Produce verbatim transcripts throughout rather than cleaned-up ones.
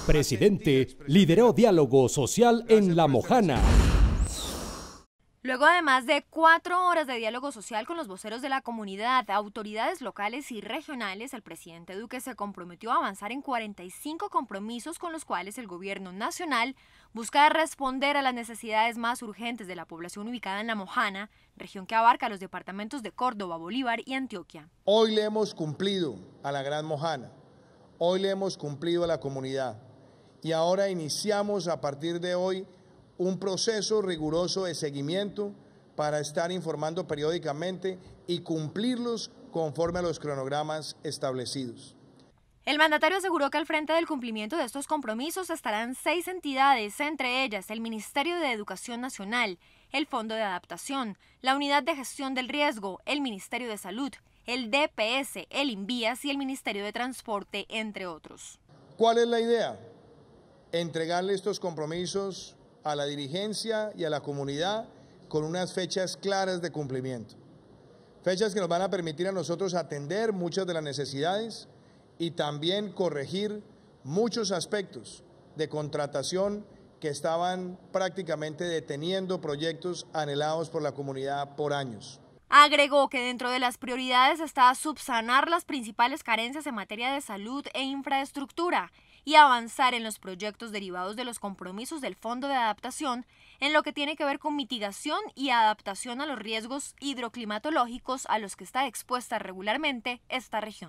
Presidente lideró diálogo social en La Mojana. Luego de más de cuatro horas de diálogo social con los voceros de la comunidad, autoridades locales y regionales, el presidente Duque se comprometió a avanzar en cuarenta y cinco compromisos con los cuales el gobierno nacional busca responder a las necesidades más urgentes de la población ubicada en La Mojana, región que abarca los departamentos de Córdoba, Bolívar y Antioquia. Hoy le hemos cumplido a la Gran Mojana, hoy le hemos cumplido a la comunidad y ahora iniciamos a partir de hoy un proceso riguroso de seguimiento para estar informando periódicamente y cumplirlos conforme a los cronogramas establecidos. El mandatario aseguró que al frente del cumplimiento de estos compromisos estarán seis entidades, entre ellas el Ministerio de Educación Nacional, el Fondo de Adaptación, la Unidad de Gestión del Riesgo, el Ministerio de Salud, el D P S, el INVIAS y el Ministerio de Transporte, entre otros. ¿Cuál es la idea? Entregarle estos compromisos a la dirigencia y a la comunidad con unas fechas claras de cumplimiento. Fechas que nos van a permitir a nosotros atender muchas de las necesidades y también corregir muchos aspectos de contratación que estaban prácticamente deteniendo proyectos anhelados por la comunidad por años. Agregó que dentro de las prioridades está subsanar las principales carencias en materia de salud e infraestructura y avanzar en los proyectos derivados de los compromisos del Fondo de Adaptación en lo que tiene que ver con mitigación y adaptación a los riesgos hidroclimatológicos a los que está expuesta regularmente esta región.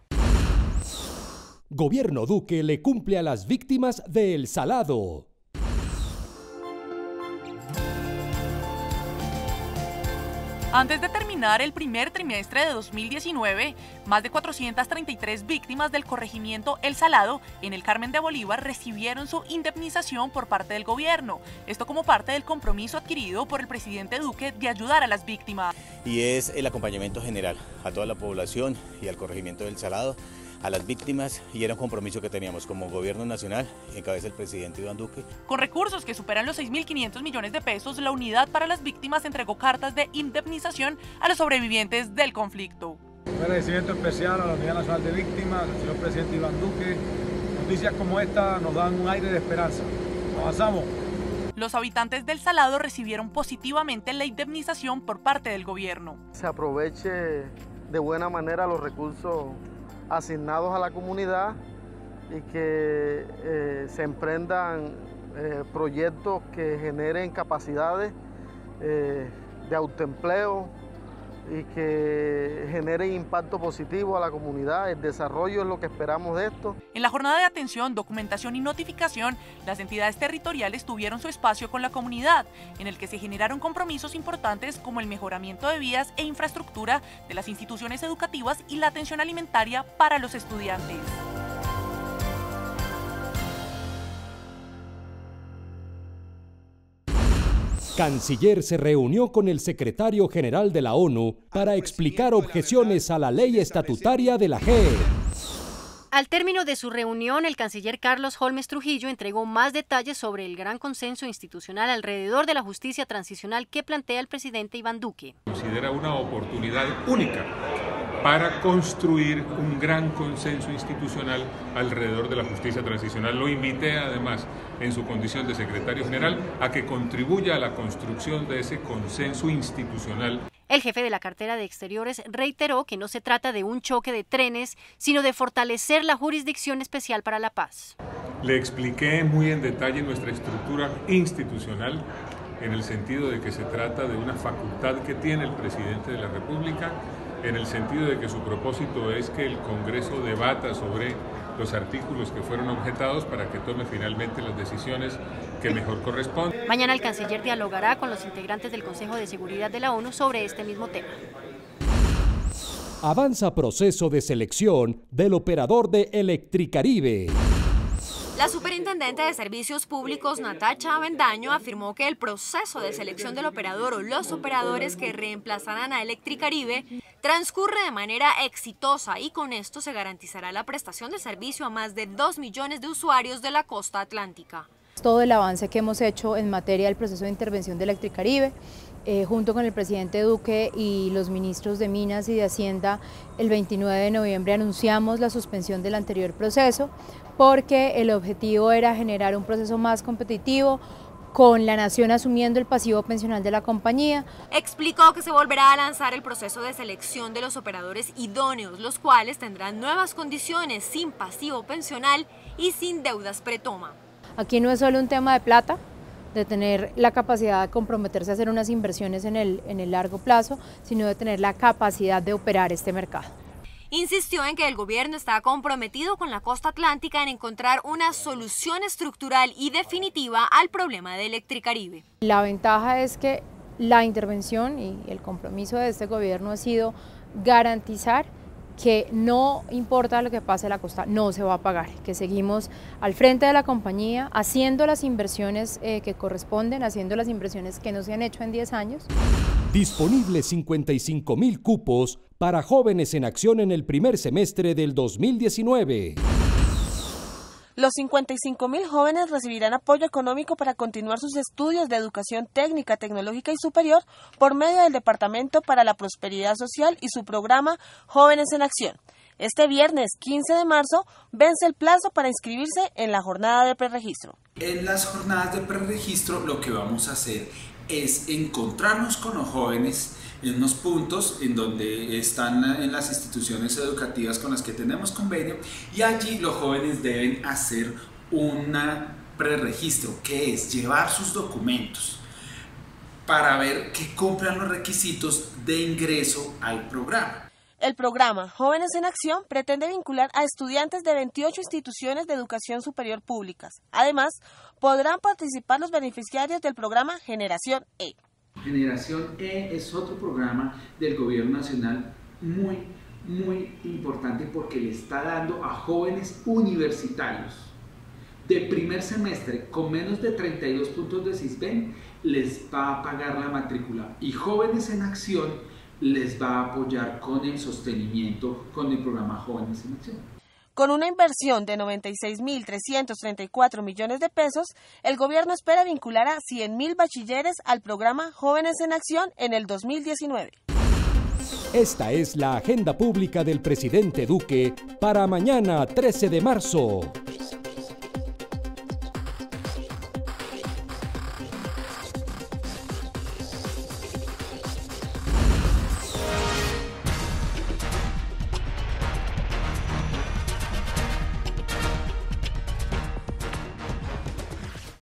Gobierno Duque le cumple a las víctimas de El Salado. Antes de terminar el primer trimestre de dos mil diecinueve, más de cuatrocientas treinta y tres víctimas del corregimiento El Salado en el Carmen de Bolívar recibieron su indemnización por parte del gobierno. Esto como parte del compromiso adquirido por el presidente Duque de ayudar a las víctimas. Y es el acompañamiento general a toda la población y al corregimiento del Salado, a las víctimas, y era un compromiso que teníamos como gobierno nacional, en cabeza del presidente Iván Duque. Con recursos que superan los seis mil quinientos millones de pesos, la Unidad para las Víctimas entregó cartas de indemnización a los sobrevivientes del conflicto. Un agradecimiento especial a la Unidad Nacional de Víctimas, al señor presidente Iván Duque. Noticias como esta nos dan un aire de esperanza. Avanzamos. Los habitantes del Salado recibieron positivamente la indemnización por parte del gobierno. Se aproveche de buena manera los recursos asignados a la comunidad y que eh, se emprendan eh, proyectos que generen capacidades eh, de autoempleo y que generen impacto positivo a la comunidad. El desarrollo es lo que esperamos de esto. En la jornada de atención, documentación y notificación, las entidades territoriales tuvieron su espacio con la comunidad, en el que se generaron compromisos importantes como el mejoramiento de vías e infraestructura de las instituciones educativas y la atención alimentaria para los estudiantes. Canciller se reunió con el secretario general de la ONU para explicar objeciones a la ley estatutaria de la J E P. Al término de su reunión, el canciller Carlos Holmes Trujillo entregó más detalles sobre el gran consenso institucional alrededor de la justicia transicional que plantea el presidente Iván Duque. Considera una oportunidad única para construir un gran consenso institucional alrededor de la justicia transicional. Lo invité además en su condición de secretario general a que contribuya a la construcción de ese consenso institucional. El jefe de la cartera de Exteriores reiteró que no se trata de un choque de trenes, sino de fortalecer la Jurisdicción Especial para la Paz. Le expliqué muy en detalle nuestra estructura institucional, en el sentido de que se trata de una facultad que tiene el presidente de la República, en el sentido de que su propósito es que el Congreso debata sobre los artículos que fueron objetados para que tome finalmente las decisiones que mejor corresponden. Mañana el canciller dialogará con los integrantes del Consejo de Seguridad de la ONU sobre este mismo tema. Avanza proceso de selección del operador de Electricaribe. La superintendente de Servicios Públicos, Natacha Avendaño, afirmó que el proceso de selección del operador o los operadores que reemplazarán a Electricaribe transcurre de manera exitosa y con esto se garantizará la prestación de servicio a más de dos millones de usuarios de la costa atlántica. Todo el avance que hemos hecho en materia del proceso de intervención de Electricaribe, eh, junto con el presidente Duque y los ministros de Minas y de Hacienda, el veintinueve de noviembre anunciamos la suspensión del anterior proceso porque el objetivo era generar un proceso más competitivo, con la nación asumiendo el pasivo pensional de la compañía. Explicó que se volverá a lanzar el proceso de selección de los operadores idóneos, los cuales tendrán nuevas condiciones, sin pasivo pensional y sin deudas pretoma. Aquí no es solo un tema de plata, de tener la capacidad de comprometerse a hacer unas inversiones en el, en el largo plazo, sino de tener la capacidad de operar este mercado. Insistió en que el gobierno está comprometido con la costa atlántica en encontrar una solución estructural y definitiva al problema de Electricaribe. La ventaja es que la intervención y el compromiso de este gobierno ha sido garantizar que no importa lo que pase en la costa, no se va a pagar, que seguimos al frente de la compañía haciendo las inversiones eh, que corresponden, haciendo las inversiones que no se han hecho en diez años. Disponibles cincuenta y cinco mil cupos para jóvenes en acción en el primer semestre del dos mil diecinueve. Los cincuenta y cinco mil jóvenes recibirán apoyo económico para continuar sus estudios de educación técnica, tecnológica y superior por medio del Departamento para la Prosperidad Social y su programa Jóvenes en Acción. Este viernes quince de marzo vence el plazo para inscribirse en la jornada de preregistro. En las jornadas de preregistro lo que vamos a hacer es encontrarnos con los jóvenes en unos puntos en donde están en las instituciones educativas con las que tenemos convenio, y allí los jóvenes deben hacer un preregistro, que es llevar sus documentos para ver que cumplan los requisitos de ingreso al programa. El programa Jóvenes en Acción pretende vincular a estudiantes de veintiocho instituciones de educación superior públicas. Además, podrán participar los beneficiarios del programa Generación E. Generación E es otro programa del gobierno nacional muy, muy importante porque le está dando a jóvenes universitarios de primer semestre con menos de treinta y dos puntos de Sisbén, les va a pagar la matrícula, y Jóvenes en Acción les va a apoyar con el sostenimiento con el programa Jóvenes en Acción. Con una inversión de noventa y seis mil trescientos treinta y cuatro millones de pesos, el gobierno espera vincular a cien mil bachilleres al programa Jóvenes en Acción en el dos mil diecinueve. Esta es la agenda pública del presidente Duque para mañana trece de marzo.